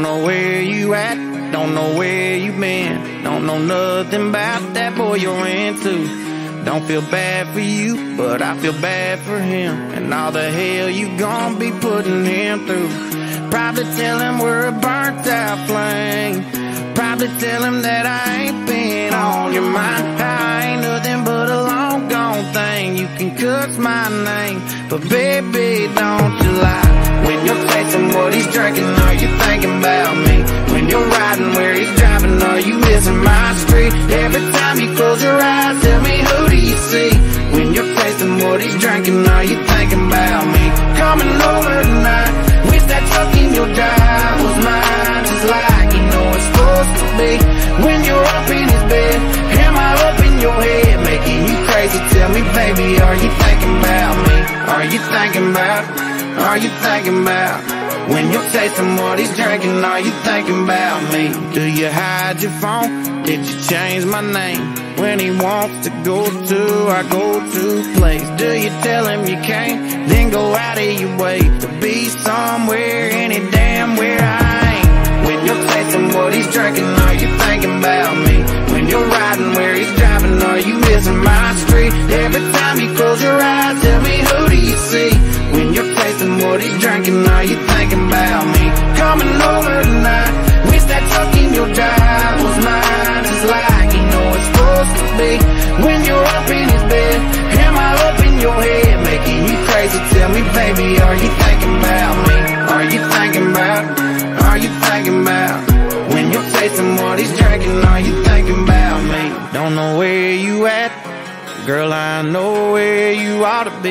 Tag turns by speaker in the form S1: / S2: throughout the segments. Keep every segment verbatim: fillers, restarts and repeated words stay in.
S1: Don't know where you at, don't know where you been, don't know nothing about that boy you're into. Don't feel bad for you, but I feel bad for him, and all the hell you gon' be putting him through. Probably tell him we're a burnt out flame, probably tell him that I ain't been on your mind. I ain't nothing but a long gone thing. You can cuss my name, but baby, don't you lie. When you're tasting what he's drinking, are you thinking about me? When you're riding where he's driving, are you missing my street? Every time you close your eyes, tell me, who do you see? When you're tasting what he's drinking, are you thinking about me? Coming over tonight, wish that truck in your drive was mine, just like you know it's supposed to be. When you're up in his bed, am I up in your head, making you crazy? Tell me, baby, are you thinking about me? Are you thinking about, are you thinking about? When you're tasting what he's drinking, are you thinking about me? Do you hide your phone? Did you change my name? When he wants to go to our go-to place, do you tell him you can't, then go out of your way to be somewhere, any damn where I ain't? When you're tasting what he's drinking, are you thinking about me? When you're riding where he's driving, are you missing my street? Every time you close your eyes, tell me, who do you see? When you're tasting what he's drinking, are you thinking about me? Coming over tonight, wish that truck in your drive was mine, just like you know it's supposed to be. When you're up in his bed, am I up in your head, making you crazy? Tell me, baby, are you thinking about me? Are you thinking about, are you thinking about? When you're tasting what he's drinking, are you thinking about me? Don't know where you at, girl, I know where you ought to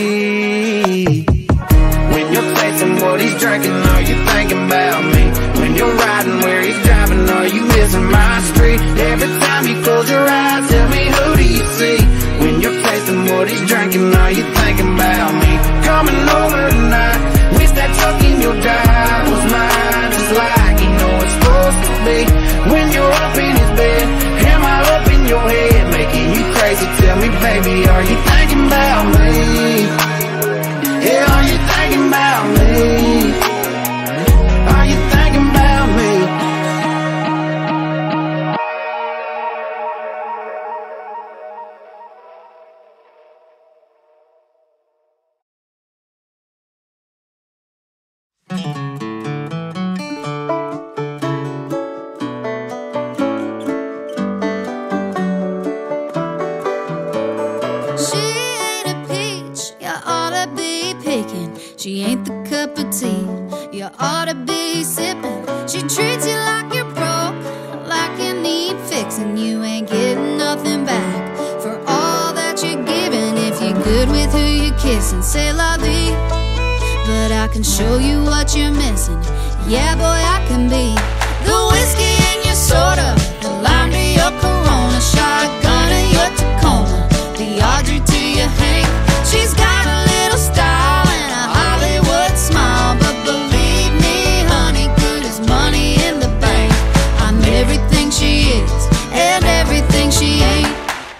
S1: be. When you're tasting what he's drinking, are you thinking about me? When you're riding where he's driving, are you missing my street? Every time you close your eyes, tell me, who do you see? When you're tasting what he's drinking, are you thinking about me? Coming over tonight, wish that truck in your drive was mine, just like you know it's supposed to be. When you're up in his bed, am I up in your head, making you crazy? Tell me, baby, are you thinking about me? Yeah, are you thinking about me? Are you thinking about me?
S2: She ain't the cup of tea you ought to be sipping. She treats you like you're broke, like you need fixing. You ain't getting nothing back for all that you're giving. If you're good with who you're kissing, say la vie. But I can show you what you're missing. Yeah, boy, I can be the whiskey in your soda, the lime to your Corona, shotgun to your Tacoma, the Audrey to your Hank. She's got a little style and a Hollywood smile, but believe me, honey, good as money in the bank. I'm everything she is and everything she ain't.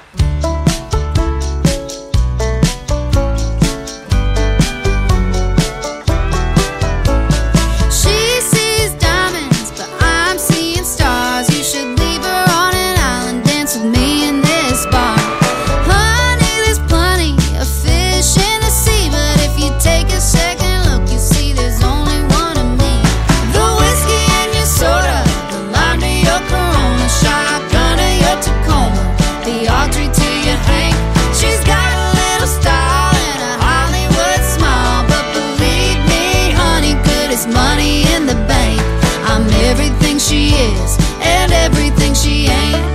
S2: She sees diamonds, but I'm seeing stars. You should leave her on an island, dance with me in this bar. Honey, there's plenty of fish in the sea, but if you take a second look, you see there's only one of me. The whiskey in your soda, the lime to your Corona, shotgun to your Tacoma, the Audrey to your Hank. She's got a little style and a Hollywood smile, but believe me, honey, good as money in the bank. I'm everything she is and everything she ain't.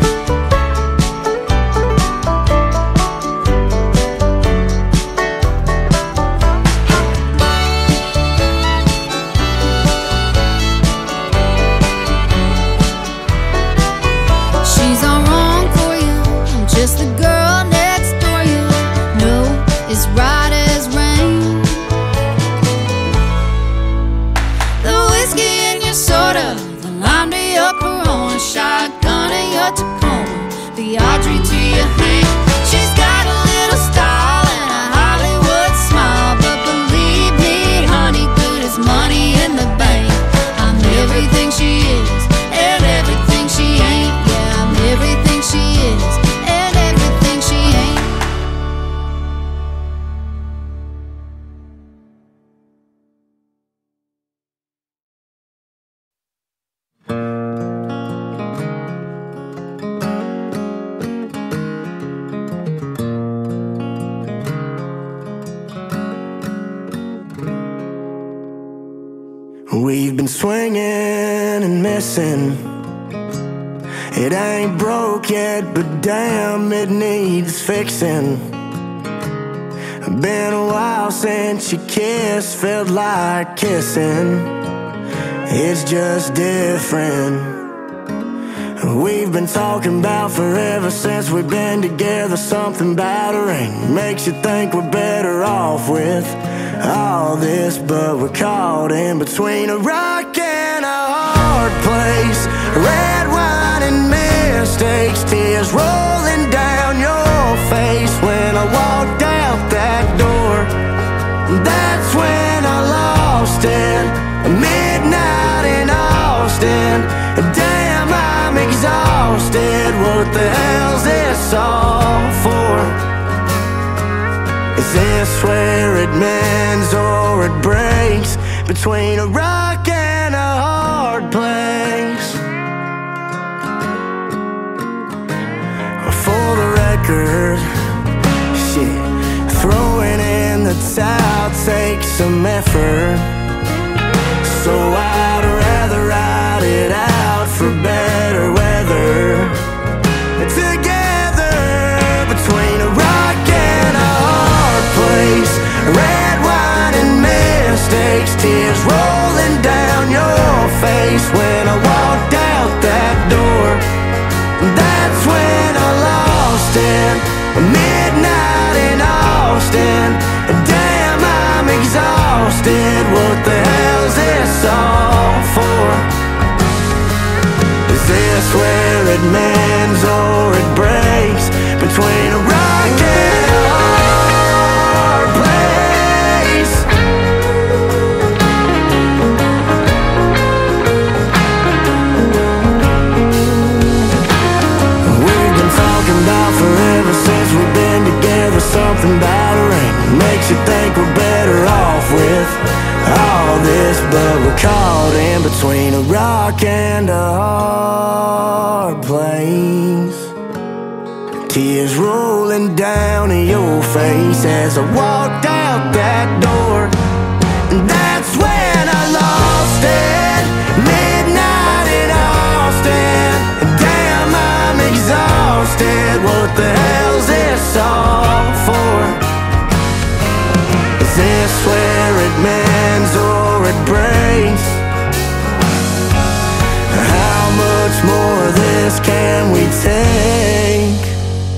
S2: She's all wrong for you, I'm just the girl next door. You know it's right as rain. The whiskey in your soda, the lime to your Corona, shotgun to your Tacoma, the Audrey to your Hank. She's got a little style and a Hollywood smile, but believe me, honey, good as money in the bank. I'm everything
S3: missing. It ain't broke yet, but damn, it needs fixing. Been a while since you kissed, felt like kissing. It's just different. We've been talking about forever since we've been together. Something about a ring makes you think we're better off with all this, but we're caught in between a rock and a hard place. Red wine and mistakes, tears rolling down your face. When I walked out that door, that's when I lost it. Midnight in Austin, damn, I'm exhausted. What the hell's this all for? Is this where it mends or it breaks? Between a rock and a hard place. For the record, shit, throwing in the towel takes some effort. So I'd rather ride it out for better weather. Together, between a rock and a hard place. Red wine and mistakes, tears rolling down your face. When I walked out that door, that's when I lost it. Midnight in Austin, damn, I'm exhausted. What the hell's this all for? Is this where it mends or it breaks? Between a rock and a hard place. We've been talking about forever since we've been together. Something about a ring makes you think we're better off with all this, but we're caught in between a rock and a hard place. Tears rolling down your face as I walked out that door. And that's when I lost it. Midnight in Austin, damn, I'm exhausted. What the hell's this all for? Is this where it mends or it breaks? How much more of this can we take?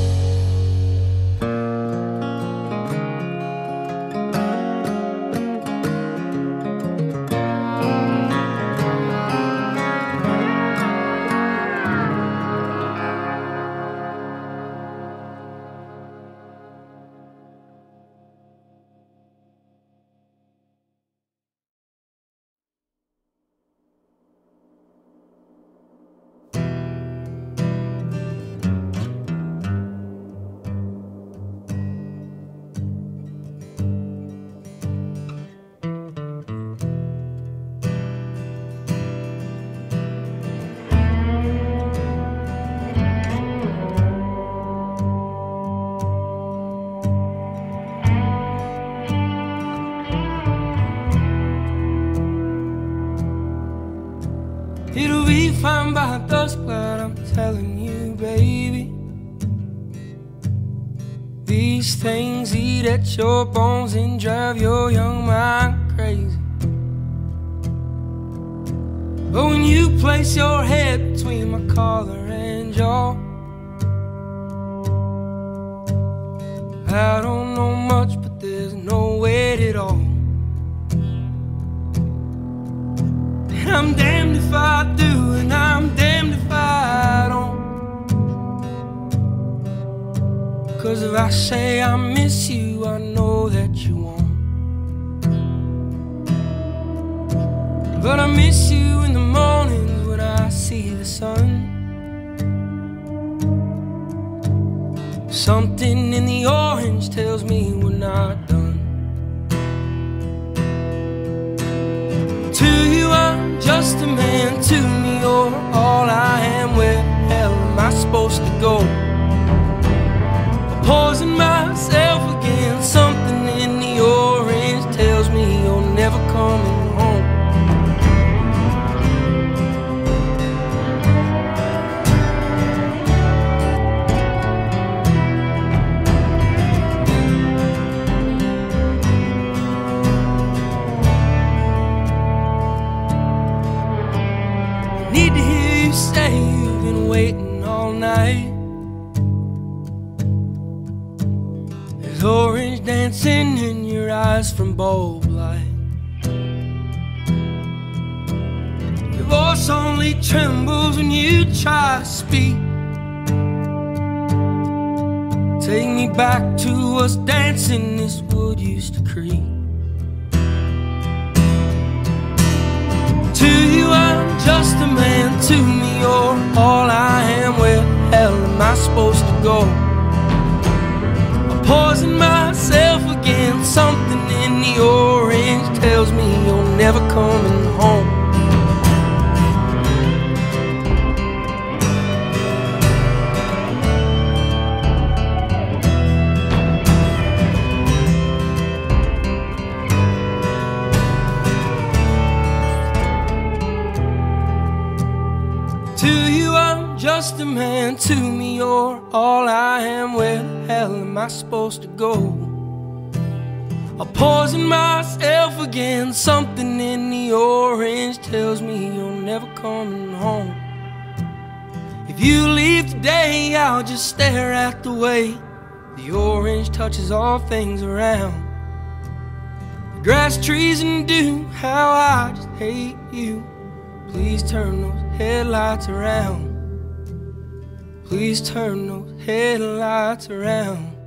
S4: It'll be fine by dusk, but I'm telling you, baby, these things eat at your bones and drive your young mind crazy. But when you place your head between my collar and jaw, I don't know much, but there's no weight at all. And I'm damned if I do, and I'm damned if I don't. 'Cause if I say I miss you, I know that you won't. But I miss you in the mornings when I see the sun. Something in the orange tells me we're not done. To you I'm just a man, to me you're all I am. Where the hell am I supposed to go? I'm poisoning myself again. Something in the orange tells me you're never coming home. Need to hear you say you've been waiting all night. There's orange dancing in your eyes from bulb light. Your voice only trembles when you try to speak. Take me back to us dancing this wood used to creak. To you I'm just a man, to me you're all I am. Where the hell am I supposed to go? I'm poisoning myself again. Something in the orange tells me you're never coming home. Just a man, to me you're all I am. Where the hell am I supposed to go? I'll poison myself again. Something in the orange tells me you're never coming home. If you leave today, I'll just stare at the way the orange touches all things around. The grass, trees, and dew, how I just hate you. Please turn those headlights around. Please turn those headlights around.